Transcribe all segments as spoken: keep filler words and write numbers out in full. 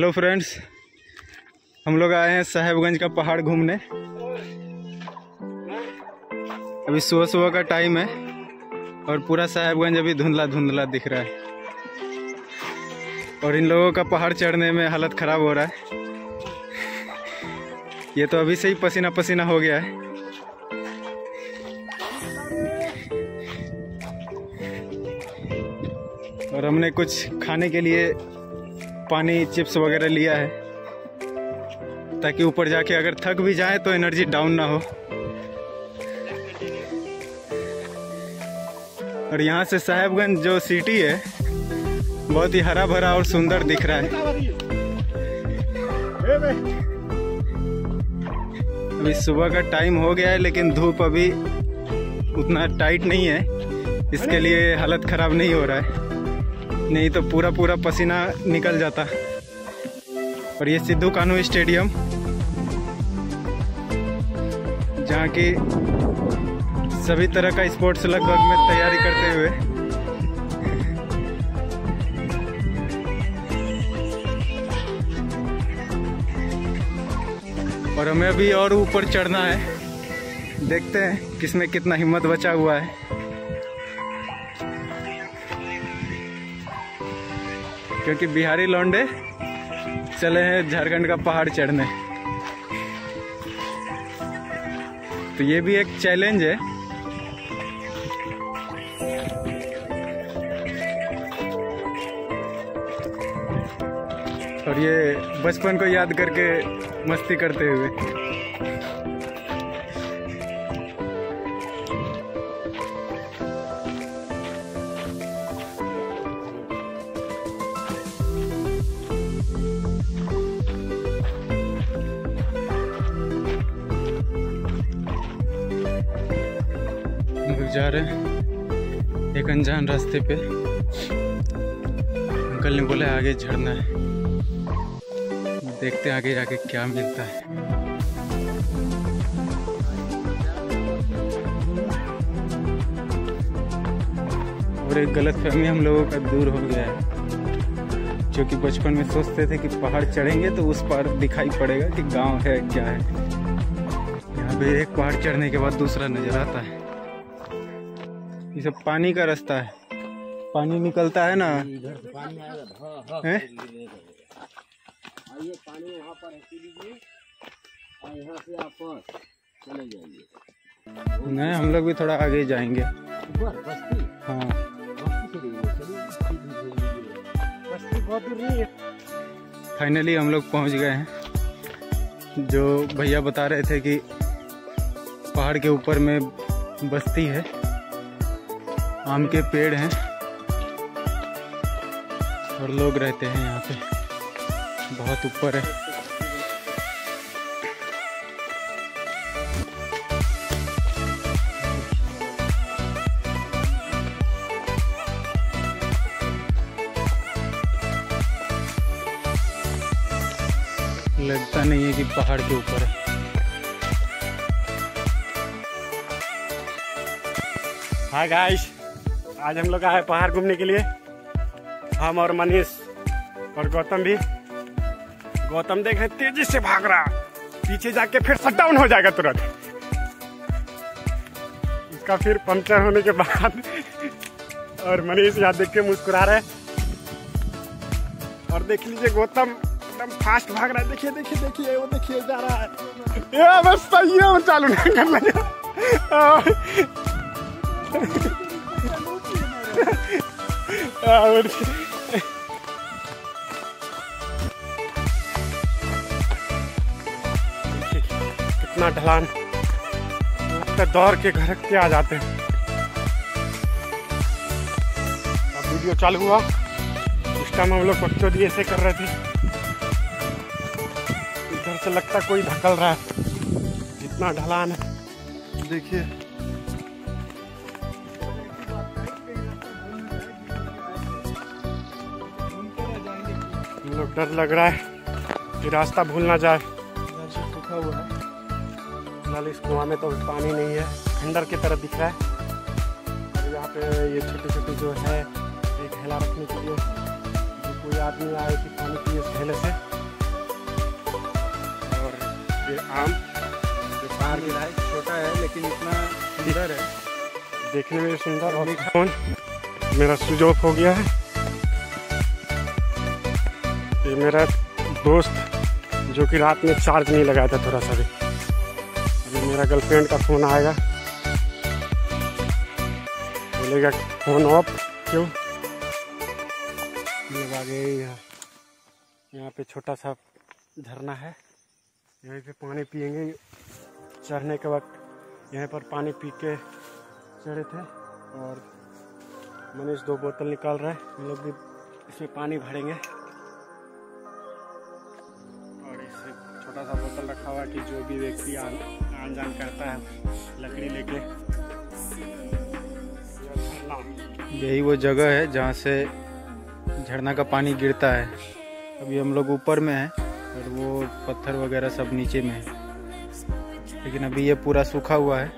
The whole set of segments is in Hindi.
हेलो फ्रेंड्स, हम लोग आए हैं साहेबगंज का पहाड़ घूमने। अभी सुबह सुबह का टाइम है और पूरा साहेबगंज अभी धुंधला धुंधला दिख रहा है और इन लोगों का पहाड़ चढ़ने में हालत ख़राब हो रहा है। ये तो अभी से ही पसीना पसीना हो गया है। और हमने कुछ खाने के लिए पानी चिप्स वगैरह लिया है ताकि ऊपर जाके अगर थक भी जाए तो एनर्जी डाउन ना हो। और यहाँ से साहेबगंज जो सिटी है बहुत ही हरा भरा और सुंदर दिख रहा है। अभी सुबह का टाइम हो गया है लेकिन धूप अभी उतना टाइट नहीं है, इसके लिए हालत ख़राब नहीं हो रहा है, नहीं तो पूरा पूरा पसीना निकल जाता। और ये सिद्धू कान्हू स्टेडियम जहाँ की सभी तरह का स्पोर्ट्स लगभग में तैयारी करते हुए और हमें अभी और ऊपर चढ़ना है। देखते हैं किसमें कितना हिम्मत बचा हुआ है। क्योंकि बिहारी लौंडे चले हैं झारखंड का पहाड़ चढ़ने, तो ये भी एक चैलेंज है। और ये बचपन को याद करके मस्ती करते हुए जा रहे हैं एक अनजान रास्ते पे। अंकल ने बोला आगे झरना है, देखते हैं आगे जाके क्या मिलता है। और एक गलतफहमी हम लोगों का दूर हो गया है, जो कि बचपन में सोचते थे कि पहाड़ चढ़ेंगे तो उस पार दिखाई पड़ेगा कि गांव है क्या है। यहाँ पे एक पहाड़ चढ़ने के बाद दूसरा नजर आता है। ये सब पानी का रास्ता है, पानी निकलता है ना इधर से पानी आएगा। है आइए पानी यहाँ पर लीजिए और यहाँ से आप चले जाइए। नहीं, हम लोग भी थोड़ा आगे जाएंगे। हाँ, फाइनली हम लोग पहुँच गए हैं। जो भैया बता रहे थे कि पहाड़ के ऊपर में बस्ती है, आम के पेड़ हैं और लोग रहते हैं यहाँ पे, बहुत ऊपर है। लगता नहीं है कि पहाड़ के ऊपर है। हाय गाइस, आज हम लोग आए पहाड़ घूमने के लिए। हम और मनीष और गौतम भी। गौतम देख रहे तेजी से भाग रहा, पीछे जाके फिर शट डाउन हो जाएगा तुरंत। इसका फिर पंक्चर होने के बाद और मनीष यहाँ देख के मुस्कुरा रहे। और देख लीजिए गौतम एकदम फास्ट भाग रहा है। देखिए देखिए देखिए वो देखिए जा रहा है। ये बस सही है, वो चालू नहीं कर लगा। कितना ढलान, दौड़ के घर के आ जाते हैं। अब वीडियो चालू हुआ, उस टाइम हम लोग बच्चों दिए से कर रहे थे। इधर से लगता कोई धकल रहा है, जितना ढलान है देखिए। लोग डर लग रहा है कि रास्ता भूल ना जाए। सूखा हुआ है फिलहाल, इस कुआं में तो पानी नहीं है, खंडर की तरह दिख रहा है। और यहाँ पे ये छोटे छोटे जो है एक हेला रखने के लिए, कोई आदमी आए कि पानी पिए उस ढेले से। ये आम जो पहाड़ गिरा है, छोटा है लेकिन इतना सुंदर है, देखने में सुंदर और फोन मेरा स्विच ऑफ हो गया है। ये मेरा दोस्त जो कि रात में चार्ज नहीं लगाया था थोड़ा सा भी, अभी मेरा गर्लफ्रेंड का फ़ोन आएगा, बोलेगा फ़ोन ऑफ क्यों। लोग आ गए यहाँ यहाँ पे छोटा सा झरना है, यहीं पे पानी पियेंगे। चढ़ने के वक्त यहाँ पर पानी पी के चढ़े थे और मनीष दो बोतल निकाल रहा है, हम लोग भी इसमें पानी भरेंगे। और इससे छोटा सा बोतल रखा हुआ कि जो भी व्यक्ति आन आन जान करता है लकड़ी लेके। यही वो जगह है जहाँ से झरना का पानी गिरता है। अभी हम लोग ऊपर में हैं और वो पत्थर वगैरह सब नीचे में है, लेकिन अभी ये पूरा सूखा हुआ है।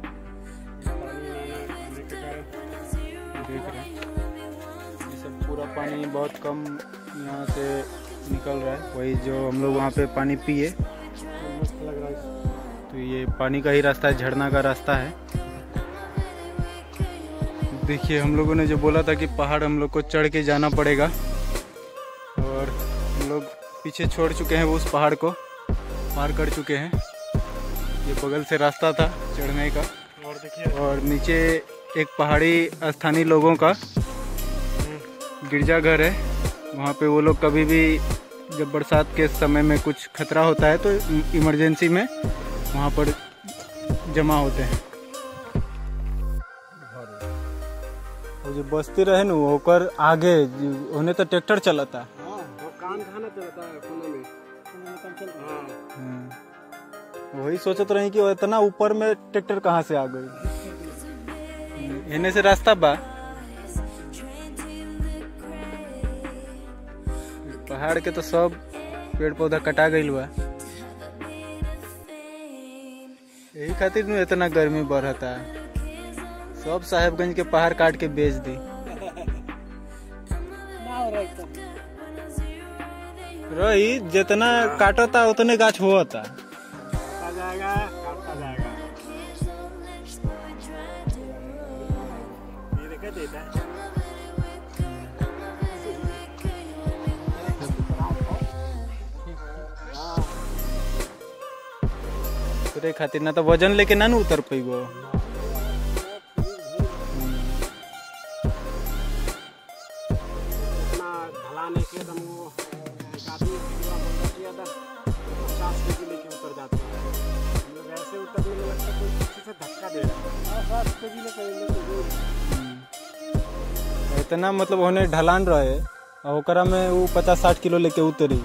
देख रहे हैं ये सब पूरा पानी बहुत कम यहाँ से निकल रहा है, वही जो हम लोग वहाँ पे पानी पिए। मस्त लग रहा है। तो ये पानी का ही रास्ता है, झरना का रास्ता है। देखिए हम लोगों ने जो बोला था कि पहाड़ हम लोग को चढ़ के जाना पड़ेगा, और हम लोग पीछे छोड़ चुके हैं, वो उस पहाड़ को पार कर चुके हैं। ये बगल से रास्ता था चढ़ने का, और देखिए और नीचे एक पहाड़ी स्थानीय लोगों का गिरजाघर है। वहाँ पे वो लोग कभी भी जब बरसात के समय में कुछ खतरा होता है तो इमरजेंसी में वहाँ पर जमा होते हैं। वो जो बस्ती रहे न होकर आगे उन्हें तो ट्रैक्टर चलाता है। हाँ, वो काम खाना चलता है कोने में, हाँ। वही सोचत रही कि इतना ऊपर में ट्रैक्टर कहाँ से आ गई। इन्हें से रास्ता बा, पहाड़ के तो सब पेड़ पौधा कटा गईल बा, यही खातिर नु इतना गर्मी बढ़ता है। सब साहेबगंज के पहाड़ काट के बेच दी। रही जितना काटता उतने गाछ होता जाएगा, काटता जाएगा। ये देखा देता है। तेरे खातिर ना तो वजन लेके ना न उतर पैबो। ढलान एक एकदम वो एक आदमी किया था पचास के जी लेके उतर जाते हैं, हम लोग ऐसे उतरने में लगता कोई किसी से धक्का दे रहा है। के जी लेके इतना मतलब होने ढलान रहे और ओकरा में वो पचास साठ किलो लेके उतरी।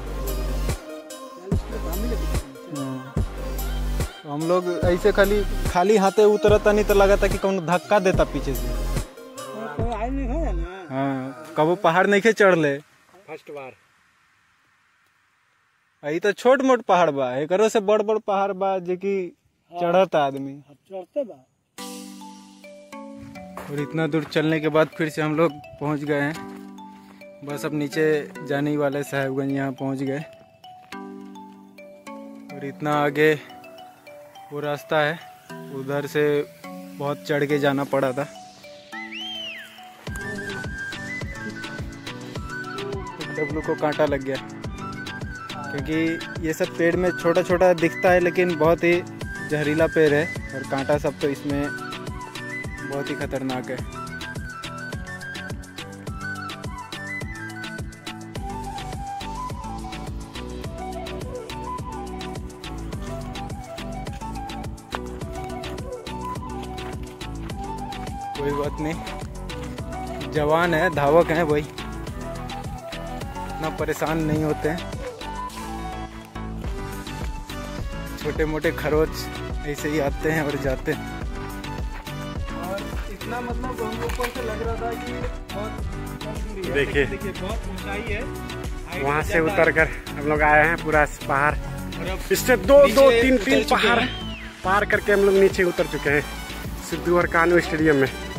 हम लोग ऐसे खाली खाली हाथे उतरता नहीं तो लगा था कि कौन धक्का देता पीछे से। हाँ, कबो पहाड़ नहीं के चढ़ ले फर्स्ट बार। यही तो छोट मोट पहाड़ बा, एकरो से बड़ बड़ पहाड़ बा जो कि चढ़ता आदमी चढ़ते बा। और इतना दूर चलने के बाद फिर से हम लोग पहुंच गए हैं। बस अब नीचे जाने वाले साहेबगंज यहाँ पहुंच गए। और इतना आगे वो रास्ता है, उधर से बहुत चढ़ के जाना पड़ा था। डब्लू को कांटा लग गया क्योंकि ये सब पेड़ में छोटा छोटा दिखता है लेकिन बहुत ही जहरीला पेड़ है, और कांटा सब तो इसमें बहुत ही खतरनाक है। कोई बात नहीं, जवान है, धावक है, वही इतना परेशान नहीं होते हैं। छोटे मोटे खरोच ऐसे ही आते हैं और जाते हैं। और इतना मतलब हम ऊपर से लग रहा था कि बहुत देखिए बहुत ऊंचाई है। वहाँ से उतर कर हम लोग आए हैं पूरा पहाड़, इससे दो दो तीन तीन पहाड़ पार करके हम लोग नीचे उतर चुके हैं सिद्धू और कान्हू स्टेडियम में।